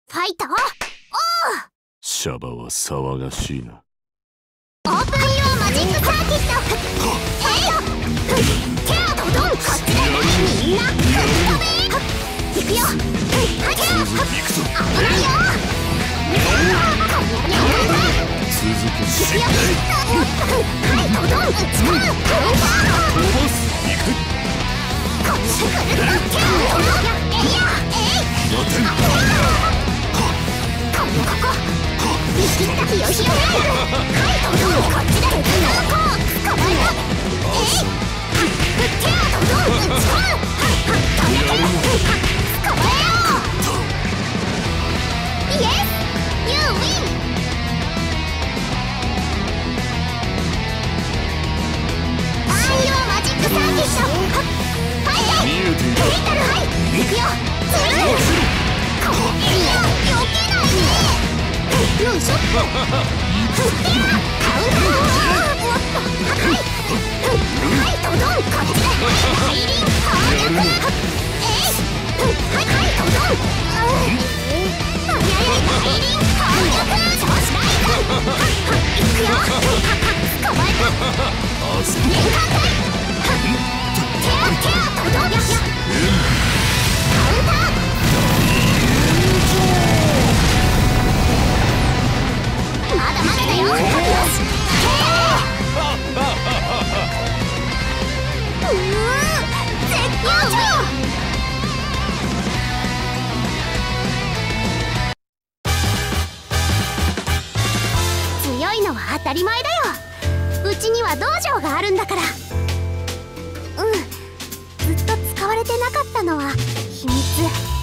ファイト。おう。 シャバは騒がしいな。 オープンユーマジックサーキット。へいよ。テアドドン。こっちだね。みんな吹っ飛べ。行くよ。はけ。危ないよ。 続けし行くよ。はいドドン。打ち込む。カウンター。 飛ばす。行く。 こっち来る。テアドドン。えいや。えい。 待てん。 ここ。見切った。ひよひよ。はいドドン。こっちだ。こう。捕まえた。えい。テアドドン。打ち込む。飛んでけ。捕まえよう。イエス。You win。アンヨーマジックサーキット。ファイト。 見えている。 メタルハイ。行くよ。ずるい。こいや避けないね。よいしょ。カウンター。はいドドン。こっちだ。大輪放力。えい。はいドドン。大輪放力。調子だい。行くよ。捕まえた。年間隊。テアドドン。カウンター。まだまだだよ。よし。絶好調。強いのは当たり前だよ。うちには道場があるんだから。ずっと使われてなかったのは秘密。